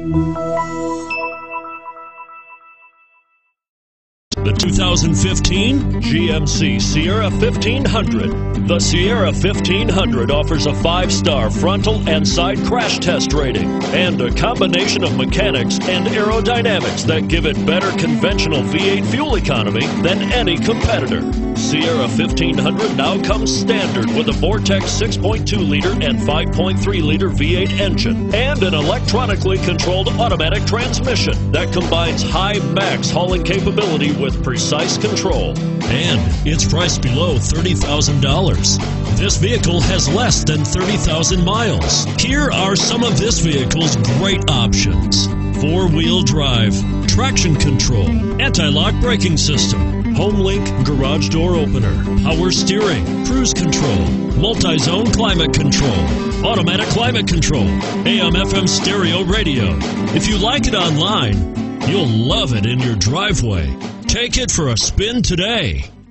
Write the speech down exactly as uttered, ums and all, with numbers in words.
The two thousand fifteen G M C Sierra fifteen hundred. The Sierra fifteen hundred offers a five-star frontal and side crash test rating and a combination of mechanics and aerodynamics that give it better conventional V eight fuel economy than any competitor. Sierra fifteen hundred now comes standard with a Vortex six point two liter and five point three liter V eight engine and an electronically controlled automatic transmission that combines high max hauling capability with precise control. And it's priced below thirty thousand dollars. This vehicle has less than thirty thousand miles. Here are some of this vehicle's great options: four-wheel drive, traction control, anti-lock braking system, HomeLink garage door opener, power steering, cruise control, multi-zone climate control, automatic climate control, A M F M stereo radio. If you like it online, you'll love it in your driveway. Take it for a spin today.